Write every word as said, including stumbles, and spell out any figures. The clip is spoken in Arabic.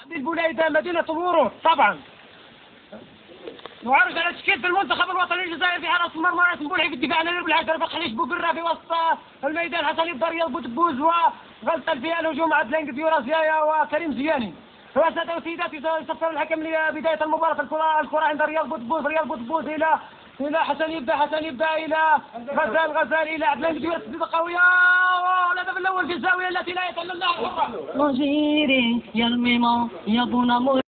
البليده مدينه الورود طبعا. نعرج على تشكيل في المنتخب الوطني الجزائري في حراسه المرمى رئيس مبولحي في الدفاع عن الحجر بخليش بوقرة في وسط الميدان حسن الضريه بوتبوز وغلطه في الهجوم عدلان فيورازيايا وكريم زياني. وسادة وسيداتي يصفر الحكم لبدايه المباراه. الكره الكره عند رياض بوتبوز رياض بوتبوز الى الى حسن يبدا حسن يبدا الى غزال غزال الى عدلان فيورا تسديده قويه والهدف الاول في الزاويه التي لا يتحلل لها الحره. مجيري يا الميمون يا بونامور